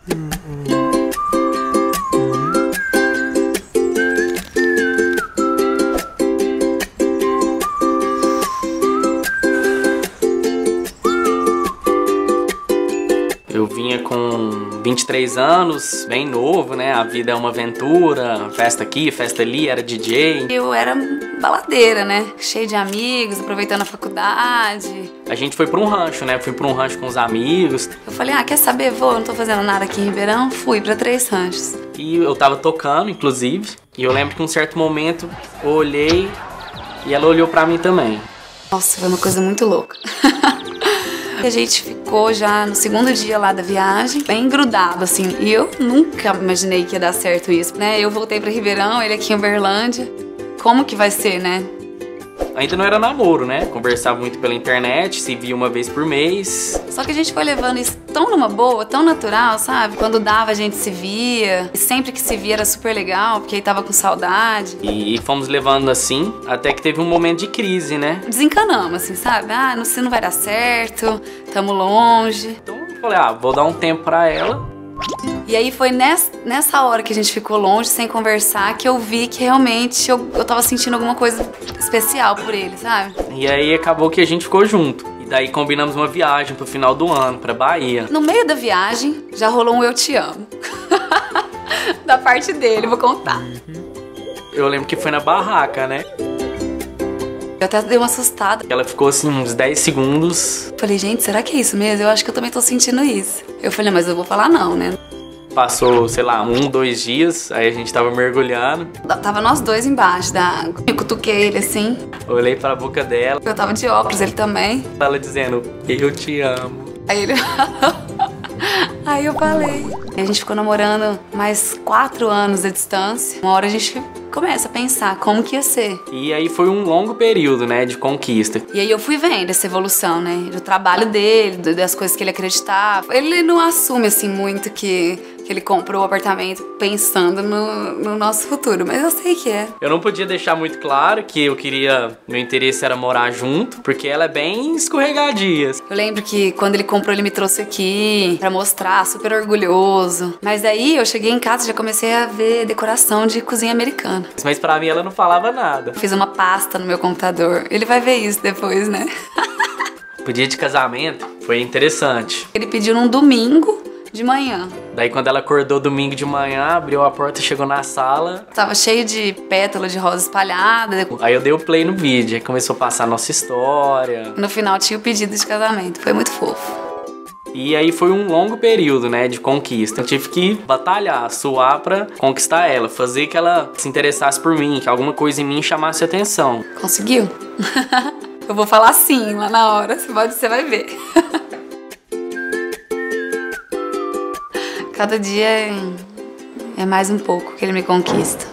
Eu vinha com 23 anos, bem novo, né? A vida é uma aventura, festa aqui, festa ali, era DJ. Eu era baladeira, né? Cheia de amigos, aproveitando a faculdade. A gente foi pra um rancho, né? Fui pra um rancho com os amigos. Eu falei, quer saber? Vou, não tô fazendo nada aqui em Ribeirão. Fui pra 3 ranchos. E eu tava tocando, inclusive. E eu lembro que em um certo momento eu olhei e ela olhou pra mim também. Nossa, foi uma coisa muito louca. A gente ficou já no segundo dia lá da viagem, bem grudado, assim. E eu nunca imaginei que ia dar certo isso, né? Eu voltei pra Ribeirão, ele aqui em Uberlândia. Como que vai ser, né? Ainda não era namoro, né? Conversava muito pela internet, se via uma vez por mês. Só que a gente foi levando isso tão numa boa, tão natural, sabe? Quando dava a gente se via. E sempre que se via era super legal, porque aí tava com saudade. E fomos levando assim, até que teve um momento de crise, né? Desencanamos, assim, sabe? Não vai dar certo, tamo longe. Então eu falei, vou dar um tempo pra ela. E aí foi nessa hora que a gente ficou longe, sem conversar, que eu vi que realmente eu tava sentindo alguma coisa especial por ele, sabe? E aí acabou que a gente ficou junto. E daí combinamos uma viagem pro final do ano, pra Bahia. No meio da viagem, já rolou um eu te amo. Da parte dele, vou contar. Eu lembro que foi na barraca, né? Eu até dei uma assustada. Ela ficou assim uns 10 segundos. Falei, gente, será que é isso mesmo? Eu acho que eu também tô sentindo isso. Eu falei, mas eu vou falar não, né? Passou, sei lá, 1, 2 dias, aí a gente tava mergulhando. Tava nós dois embaixo da água. Eu cutuquei ele assim. Eu olhei pra boca dela. Eu tava de óculos, ele também. Ela dizendo, eu te amo. Aí ele... Aí eu falei. E a gente ficou namorando mais 4 anos à distância. Uma hora a gente começa a pensar como que ia ser. E aí foi um longo período, né, de conquista. E aí eu fui vendo essa evolução, né, do trabalho dele, das coisas que ele acreditava. Ele não assume, assim, muito que ele comprou o apartamento pensando no nosso futuro, mas eu sei que é. Eu não podia deixar muito claro que meu interesse era morar junto, porque ela é bem escorregadia. Eu lembro que quando ele comprou, ele me trouxe aqui pra mostrar, super orgulhoso. Mas aí eu cheguei em casa e já comecei a ver decoração de cozinha americana. Mas pra mim ela não falava nada. Fiz uma pasta no meu computador. Ele vai ver isso depois, né? O dia de casamento foi interessante. Ele pediu num domingo de manhã. Daí quando ela acordou domingo de manhã, abriu a porta, chegou na sala. Tava cheio de pétalas de rosa espalhada. Aí eu dei o play no vídeo, aí começou a passar a nossa história. No final tinha o pedido de casamento, foi muito fofo. E aí foi um longo período, né, de conquista. Eu tive que batalhar, suar pra conquistar ela, fazer que ela se interessasse por mim, que alguma coisa em mim chamasse atenção. Conseguiu? Eu vou falar sim lá na hora, você vai ver. Cada dia é mais um pouco que ele me conquista.